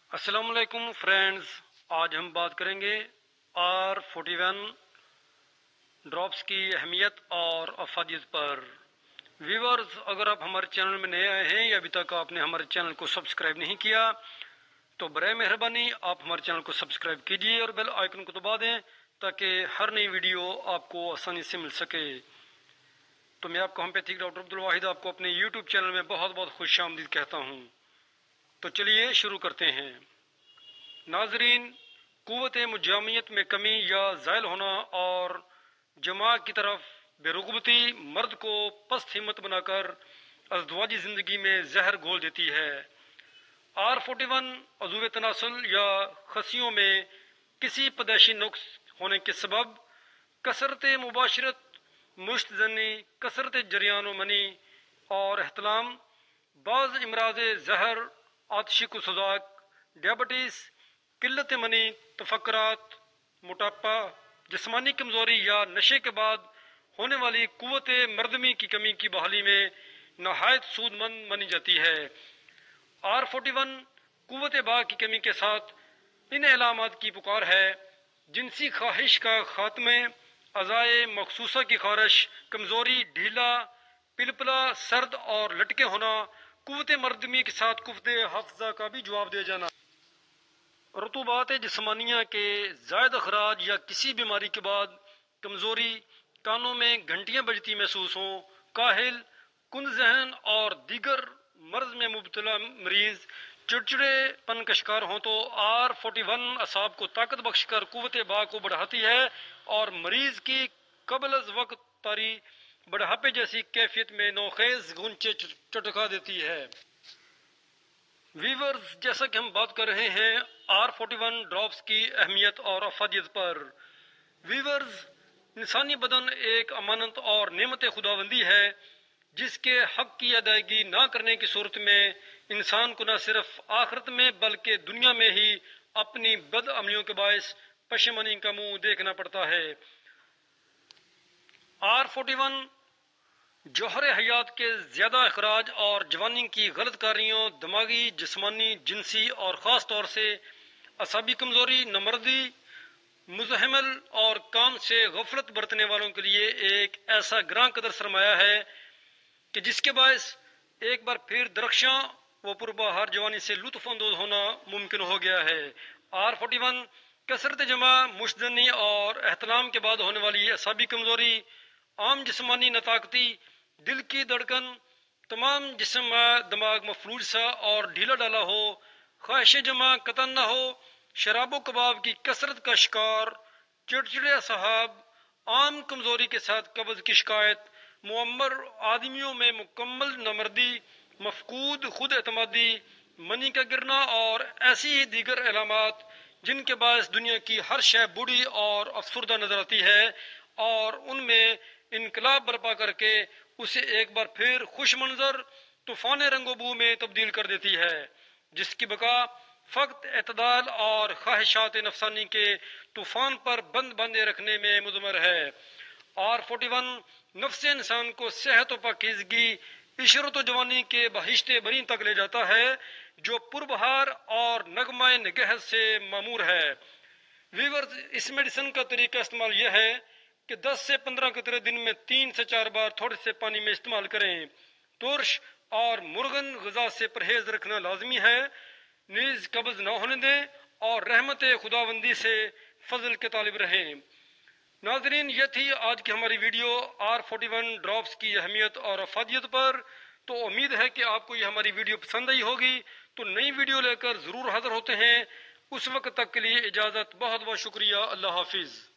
अस्सलामुअलैकुम फ्रेंड्स, आज हम बात करेंगे R41 ड्रॉप्स की अहमियत और अफादियत पर। व्यूवर्स, अगर आप हमारे चैनल में नए आए हैं या अभी तक आपने हमारे चैनल को सब्सक्राइब नहीं किया तो बराए मेहरबानी आप हमारे चैनल को सब्सक्राइब कीजिए और बेल आइकन को दबा दें ताकि हर नई वीडियो आपको आसानी से मिल सके। तो मैं आपको होम्योपैथिक डॉक्टर अब्दुल वाहिद आपको अपने यूट्यूब चैनल में बहुत बहुत खुश आमदीद कहता हूँ। तो चलिए शुरू करते हैं। नाजरीन, कुव्वत मुजामियत में कमी या ज़ायल होना और जमा की तरफ बेरुगबती मर्द को पस्त हिम्मत बनाकर अज़दवाजी ज़िंदगी में जहर घोल देती है। R41 अज़ूवे तनासुल या खसियों में किसी पैदाइशी नुक्स होने के सबब कसरत मुबाशरत, मुश्तजनी, कसरत जरियान मनी और एहतलाम, बाज़ इमराज़ जहर, आतशी कुसुदाक, डायबिटीज़, किल्लत मनी, तफक्रात, मोटापा, जिस्मानी कमज़ोरी या नशे के बाद होने वाली कुव्वत मर्दमी की कमी की बहाली में नहायत सूदमंद मानी जाती है। R41 कुव्वत बा की कमी के साथ इन अलामात की पुकार है: जिनसी ख्वाहिश का खात्मे, अज़ाए मखसूसा की खारिश, कमज़ोरी, ढीला, पिलपला, सर्द और लटके होना, कुव्वत मर्दमी के साथ कुव्वत हाफ़िज़ा का भी जवाब दे जाना, रतूबात जिस्मानिया के ज़ायद अखराज या किसी बीमारी के बाद कमज़ोरी, कानों में घंटियाँ बजती महसूस हों, काहिल, कुंद ज़हन और दीगर मर्ज में मुब्तला मरीज़ चिड़चिड़ेपन का शिकार हों तो R41 असाब को ताकत बख्श कर कुव्वत बा को बढ़ाती है और मरीज़ की कबल अज़ वक्त तारी बढ़ापे जैसी कैफियत में नौखेज गुंचे चटका देती है। वीवर्स, जैसा कि हम बात कर रहे हैं R41 ड्रॉप्स की अहमियत और अफादियत पर। वीवर्स, इंसानी बदन एक अमानत और नेमत खुदाबंदी है जिसके हक की अदायगी ना करने की सूरत में इंसान को न सिर्फ आखिरत में बल्कि दुनिया में ही अपनी बद अमलियों के बायस पशेमानी का मुंह देखना पड़ता है। R41 जौहर हयात के ज़्यादा अखराज और जवानी की गलत कारियों, दिमागी, जिस्मानी, जिनसी और ख़ास तौर से असाबी कमज़ोरी, नमर्दी, मुज़हमल और काम से गफलत बरतने वालों के लिए एक ऐसा ग्रां कदर सरमाया है कि जिसके बायस एक बार फिर दरख्शां व पुरबहार जवानी से लुत्फ़ अंदोज़ होना मुमकिन हो गया है। R41 कसरत जमा, मुश्तजनी और एहतलाम के बाद होने वाली असाबी कमज़ोरी, आम जिस्मानी नताकती, दिल की धड़कन, तमाम जिस्म दिमाग मफलूज सा और ढीला डाला हो, ख्वाहिश जमा कतन न हो, शराबो कबाब की कसरत का शिकार, चिड़चिड़े साहब, आम कमज़ोरी के साथ कब्ज़ की शिकायत, मुअम्मर आदमियों में मुकम्मल नमर्दी, मफकूद खुद एतमादी, मनी का गिरना और ऐसी ही दीगर अलामात जिनके बायस दुनिया की हर शय बूढ़ी और अफसरदा नजर आती है और उनमें इनकलाब बर्पा करके उसे एक बार फिर खुश मंजर तूफान रंगोबू में तब्दील कर देती है, जिसकी बका फ़क्त एतदाल और ख्वाहिशात नफसानी के तूफान पर बंद बांधे रखने में मुज़मर है। R41 नफ्स इंसान को सेहत व पाकीज़गी, इशरत व जवानी के बहिश्ते बरी तक ले जाता है जो पुरबहार और नगमाए निगह से मामूर है। वीवर्स, इस मेडिसिन का तरीका इस्तेमाल यह है कि 10 से 15 कतरे दिन में 3 से 4 बार थोड़े से पानी में इस्तेमाल करें। तुर्श और मुर्गन गज़ा से परहेज रखना लाजमी है। नीज कब्ज़ न होने दें और रहमत खुदाबंदी से फजल के तालिब रहें। नाजरीन, यह थी आज की हमारी वीडियो R41 ड्रॉप्स की अहमियत और अफादियत पर। तो उम्मीद है कि आपको यह हमारी वीडियो पसंद आई होगी। तो नई वीडियो लेकर ज़रूर हाज़िर होते हैं। उस वक्त तक के लिए इजाज़त। बहुत बहुत शुक्रिया। अल्लाह हाफिज़।